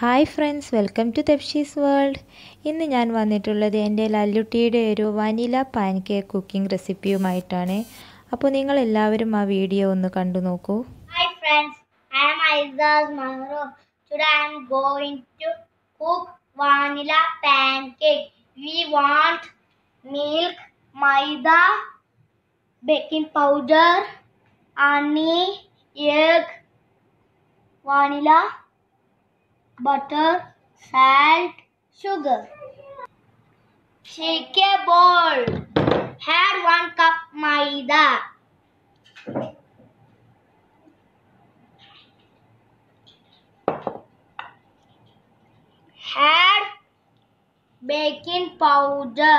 Hi friends, welcome to Thabshees world. ഇന്ന് ഞാൻ വന്നിട്ടുള്ളത് എൻ്റെ ലല്ലുട്ടിയുടെ ഒരു വനില പാൻകേക്ക് കുക്കിംഗ് റെസിപ്പിയുമായിട്ടാണ്. അപ്പോൾ നിങ്ങൾ എല്ലാവരും ആ വീഡിയോ ഒന്ന് കണ്ടു നോക്കൂ. Hi friends, I am Aiza's Mahro. Today I am going to cook vanilla pancake. We want milk, maida, baking powder, honey, egg, vanilla, butter, salt, sugar. Take a bowl. Add 1 cup maida. Add baking powder.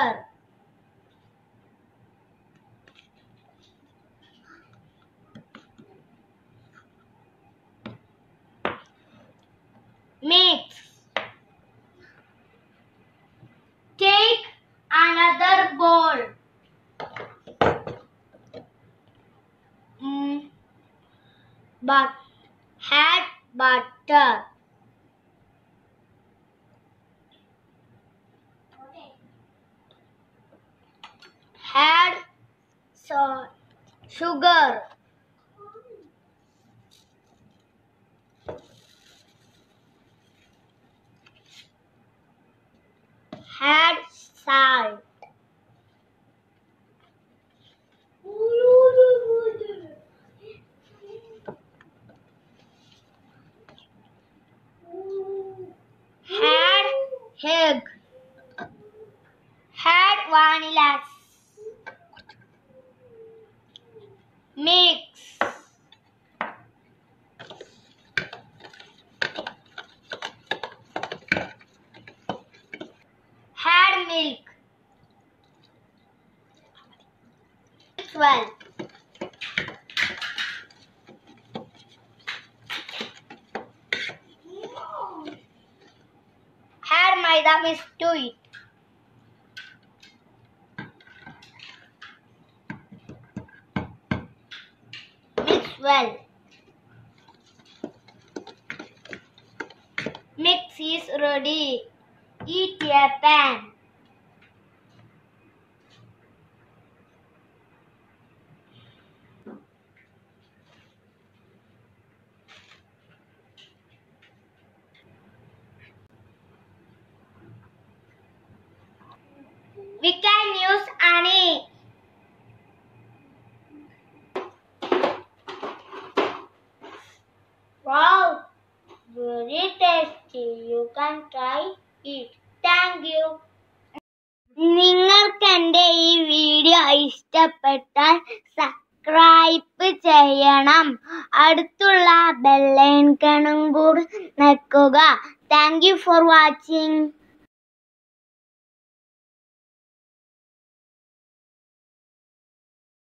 Mix. Take another bowl. But add butter. Add salt, sugar. Add salt. Add egg. Add vanilla. Mix. Add milk. Mix well. Add maida mix to it. Mix well. Mix is ready. Heat a pan. We can use honey. Wow, very tasty. You can try it. Thank you. നിങ്ങൾക്ക് എൻ്റെ ഈ video ഇഷ്ടപ്പെട്ടാൽ subscribe ചെയ്യണം. അടുത്തുള്ള bell ഐക്കണും കൂടി ഞെക്കുക. Thank you for watching.